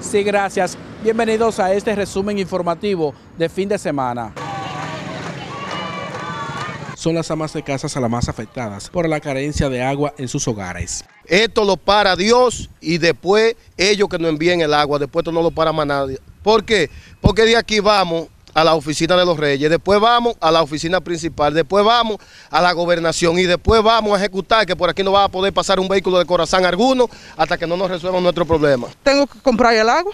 Sí, gracias. Bienvenidos a este resumen informativo de fin de semana. Son las amas de casa las más afectadas por la carencia de agua en sus hogares. Esto lo para Dios y después ellos que nos envíen el agua, después esto no lo para más nadie. ¿Por qué? Porque de aquí vamos a la oficina de los Reyes, después vamos a la oficina principal, después vamos a la gobernación y después vamos a ejecutar, que por aquí no va a poder pasar un vehículo de Corazán alguno hasta que no nos resuelvan nuestro problema. Tengo que comprar el agua,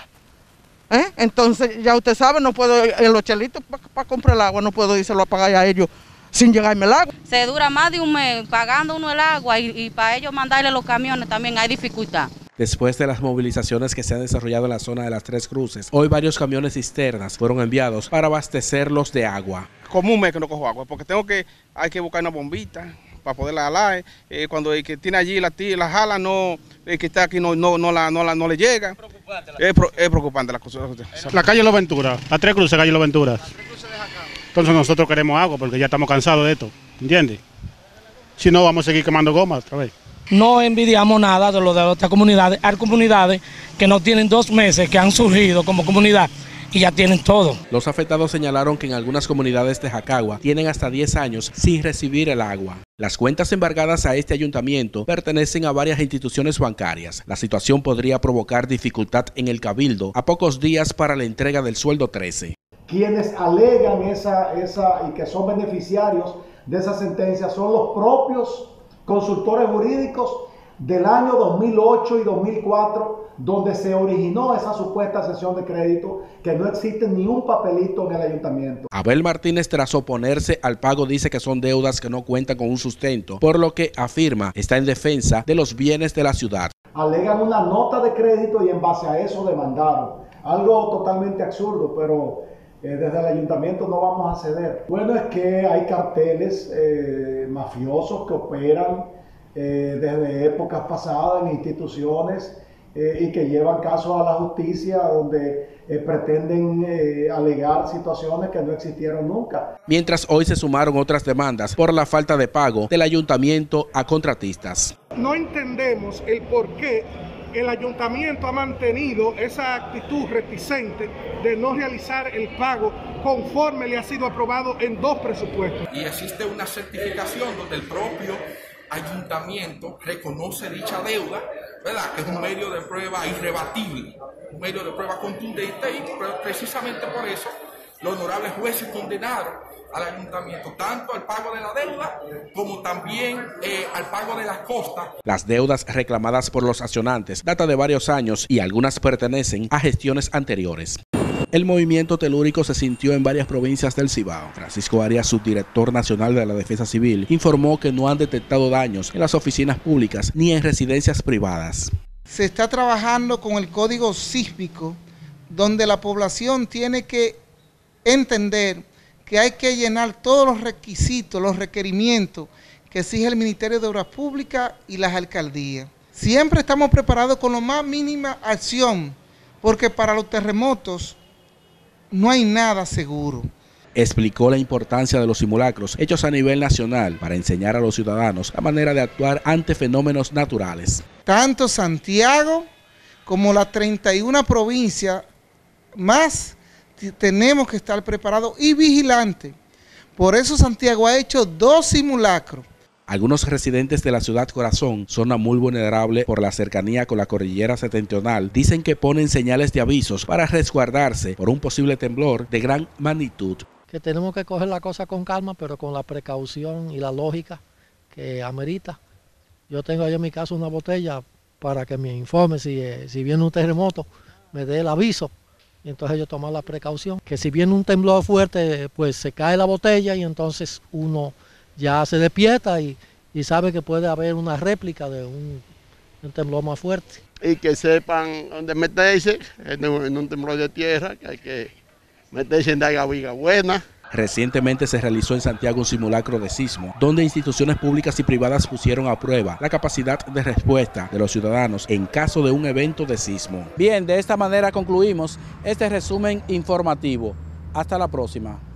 entonces ya usted sabe, no puedo en los chelitos para comprar el agua, no puedo írselo a pagar a ellos sin llegarme el agua. Se dura más de un mes pagando uno el agua y para ellos mandarle los camiones también hay dificultad. Después de las movilizaciones que se han desarrollado en la zona de las Tres Cruces, hoy varios camiones cisternas fueron enviados para abastecerlos de agua. Como un mes que no cojo agua, porque hay que buscar una bombita para poderla jalar. Cuando el que tiene allí la jala, el que está aquí no le llega. Es preocupante la cosa. La calle Los Venturas, la Tres Cruces, calle Los Venturas. Entonces nosotros queremos agua porque ya estamos cansados de esto, ¿entiendes? Si no, vamos a seguir quemando goma otra vez. No envidiamos nada de lo de otras comunidades. Hay comunidades que no tienen 2 meses, que han surgido como comunidad y ya tienen todo. Los afectados señalaron que en algunas comunidades de Jacagua tienen hasta 10 años sin recibir el agua. Las cuentas embargadas a este ayuntamiento pertenecen a varias instituciones bancarias. La situación podría provocar dificultad en el cabildo a pocos días para la entrega del sueldo 13. Quienes alegan esa y que son beneficiarios de esa sentencia son los propios consultores jurídicos del año 2008 y 2004, donde se originó esa supuesta cesión de crédito, que no existe ni un papelito en el ayuntamiento. Abel Martínez, tras oponerse al pago, dice que son deudas que no cuentan con un sustento, por lo que afirma está en defensa de los bienes de la ciudad. Alegan una nota de crédito y en base a eso demandaron. Algo totalmente absurdo, pero desde el ayuntamiento no vamos a ceder. Bueno, es que hay carteles mafiosos que operan desde épocas pasadas en instituciones y que llevan casos a la justicia donde pretenden alegar situaciones que no existieron nunca. Mientras hoy se sumaron otras demandas por la falta de pago del ayuntamiento a contratistas. No entendemos el por qué el ayuntamiento ha mantenido esa actitud reticente de no realizar el pago conforme le ha sido aprobado en 2 presupuestos. Y existe una certificación donde el propio ayuntamiento reconoce dicha deuda, ¿verdad? Que es un medio de prueba irrebatible, un medio de prueba contundente y precisamente por eso los honorables jueces condenaron al ayuntamiento tanto al pago de la deuda como también al pago de las costas. Las deudas reclamadas por los accionantes datan de varios años y algunas pertenecen a gestiones anteriores. El movimiento telúrico se sintió en varias provincias del Cibao. Francisco Arias, subdirector nacional de la Defensa Civil, informó que no han detectado daños en las oficinas públicas ni en residencias privadas. Se está trabajando con el código sísmico, donde la población tiene que entender que hay que llenar todos los requisitos, los requerimientos que exige el Ministerio de Obras Públicas y las alcaldías. Siempre estamos preparados con la más mínima acción, porque para los terremotos no hay nada seguro. Explicó la importancia de los simulacros hechos a nivel nacional para enseñar a los ciudadanos la manera de actuar ante fenómenos naturales. Tanto Santiago como las 31 provincias más tenemos que estar preparados y vigilantes. Por eso Santiago ha hecho 2 simulacros. Algunos residentes de la ciudad corazón, zona muy vulnerable por la cercanía con la cordillera septentrional, dicen que ponen señales de avisos para resguardarse por un posible temblor de gran magnitud. Que tenemos que coger la cosa con calma, pero con la precaución y la lógica que amerita. Yo tengo allá en mi casa una botella para que me informe si viene un terremoto, me dé el aviso. Y entonces yo tomo la precaución, que si viene un temblor fuerte, pues se cae la botella y entonces uno ya se despierta y sabe que puede haber una réplica de un temblor más fuerte. Y que sepan dónde meterse en un temblor de tierra, que hay que meterse en la viga buena. Recientemente se realizó en Santiago un simulacro de sismo, donde instituciones públicas y privadas pusieron a prueba la capacidad de respuesta de los ciudadanos en caso de un evento de sismo. Bien, de esta manera concluimos este resumen informativo. Hasta la próxima.